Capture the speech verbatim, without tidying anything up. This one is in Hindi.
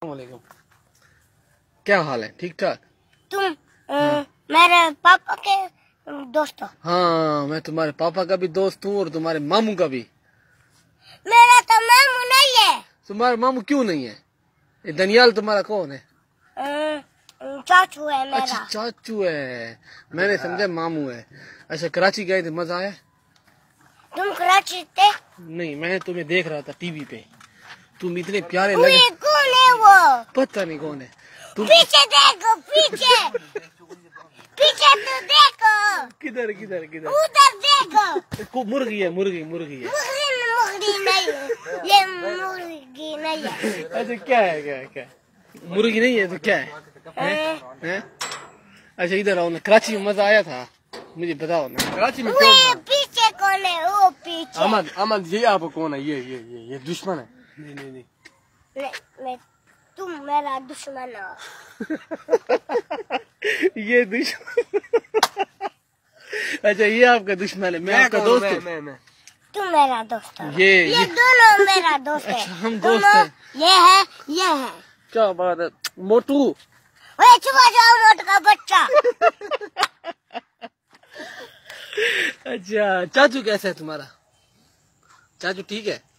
वालेकुम। क्या हाल है? ठीक ठाक। तुम हाँ। मेरे पापा के दोस्त हो? हाँ, मैं तुम्हारे पापा का भी दोस्त हूँ और तुम्हारे मामू का भी। मेरा तो मामू नहीं है। तुम्हारा मामू क्यों नहीं है? ये दनियाल तुम्हारा कौन है? चाचू है मेरा। अच्छा, चाचू है। मैंने समझा मामू है। अच्छा, कराची गए थे, मजा आया? तुम कराची थे? नहीं, मैं तुम्हें देख रहा था टीवी पे। तुम इतने प्यारे लगे। कौन है वो? पता नहीं कौन है। तुम पीछे देखो, पीछे पीछे तो देखो। किधर किधर किधर? उधर देखो। मुर्गी है, मुर्गी मुर्गी है। मुर्गी मुर्गी नहीं है, ये मुर्गी नहीं है। अच्छा, क्या है? क्या है? क्या है? मुर्गी नहीं है तो क्या है? हैं? हैं? अच्छा, इधर आओ ना। कराची में मजा आया था, मुझे बताओ ना। कराची में कौन? पीछे कौन है? वो पीछे। अहमद, अहमद ये आप कौन है? ये ये ये ये दुश्मन है। नहीं नहीं नहीं, मैं, मैं तुम मेरा दुश्मन हो। ये दुश्मन। अच्छा, ये आपका दुश्मन है। मैं, मैं आपका दोस्त हूँ। मैं, मैं। तुम मेरा दोस्त हो। ये ये, ये दोनों मेरा दोस्त है। अच्छा, हम दोस्त हैं। ये है, ये है। क्या बात है मोटू? ओए छुपा जाओ मोटू का बच्चा। अच्छा, चाचू कैसा है तुम्हारा? चाचू ठीक है?